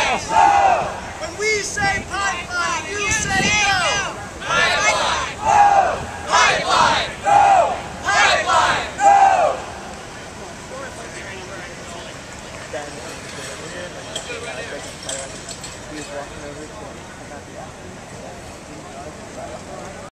When we say pipeline, you say no. Pipeline! Pipeline! Pipeline! He was walking over to